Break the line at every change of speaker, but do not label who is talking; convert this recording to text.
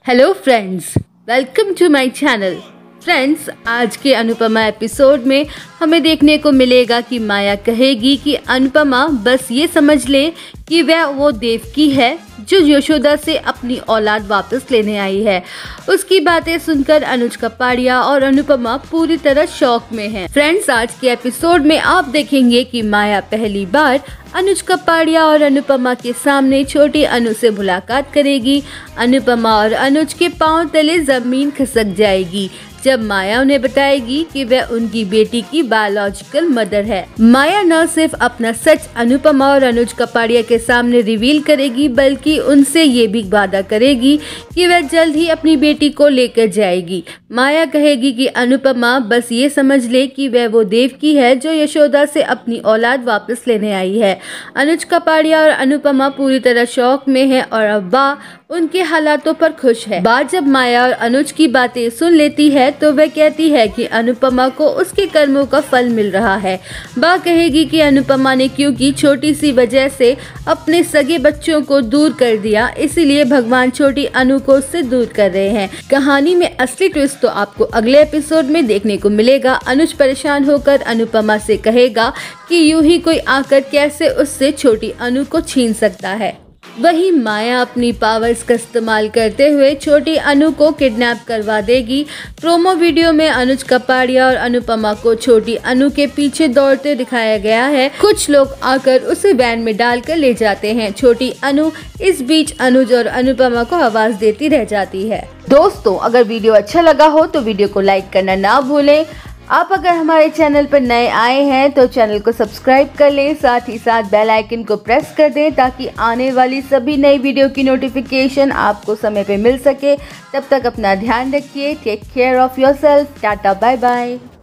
Hello friends, welcome to my channel. Friends, आज के Anupama episode में हमें देखने को मिलेगा कि माया कहेगी कि अनुपमा बस ये समझ ले कि वह वो देवकी है जो यशोदा से अपनी औलाद वापस लेने आई है। उसकी बातें सुनकर अनुज कपाड़िया और अनुपमा पूरी तरह शॉक में हैं। फ्रेंड्स, आज के एपिसोड में आप देखेंगे कि माया पहली बार अनुज कपाड़िया और अनुपमा के सामने छोटी अनु से मुलाकात करेगी। अनुपमा और अनुज के पांव तले जमीन खिसक जाएगी जब माया उन्हें बताएगी कि वह उनकी बेटी की बायोलॉजिकल मदर है। माया न सिर्फ अपना सच अनुपमा और अनुज कपाड़िया के सामने रिवील करेगी बल्कि उनसे ये भी वादा करेगी कि वह जल्द ही अपनी बेटी को लेकर जाएगी। माया कहेगी कि अनुपमा बस ये समझ ले कि वह वो देवकी है जो यशोदा से अपनी औलाद वापस लेने आई है। अनुज कपाड़िया और अनुपमा पूरी तरह शौक में है और अब बा उनके हालातों पर खुश है। बा जब माया और अनुज की बातें सुन लेती है तो वह कहती है कि अनुपमा को उसके कर्मों का फल मिल रहा है। बा कहेगी कि अनुपमा ने क्योंकि छोटी सी वजह से अपने सगे बच्चों को दूर कर दिया, इसीलिए भगवान छोटी अनु को उससे दूर कर रहे हैं। कहानी में असली ट्विस्ट तो आपको अगले एपिसोड में देखने को मिलेगा। अनुज परेशान होकर अनुपमा से कहेगा कि यूं ही कोई आकर कैसे उससे छोटी अनु को छीन सकता है। वही माया अपनी पावर्स का इस्तेमाल करते हुए छोटी अनु को किडनैप करवा देगी। प्रोमो वीडियो में अनुज कपाड़िया और अनुपमा को छोटी अनु के पीछे दौड़ते दिखाया गया है। कुछ लोग आकर उसे वैन में डालकर ले जाते हैं। छोटी अनु इस बीच अनुज और अनुपमा को आवाज देती रह जाती है। दोस्तों, अगर वीडियो अच्छा लगा हो तो वीडियो को लाइक करना ना भूलें। आप अगर हमारे चैनल पर नए आए हैं तो चैनल को सब्सक्राइब कर लें, साथ ही साथ बेल आइकन को प्रेस कर दें ताकि आने वाली सभी नई वीडियो की नोटिफिकेशन आपको समय पे मिल सके। तब तक अपना ध्यान रखिए। Take care of yourself. Tata, bye bye.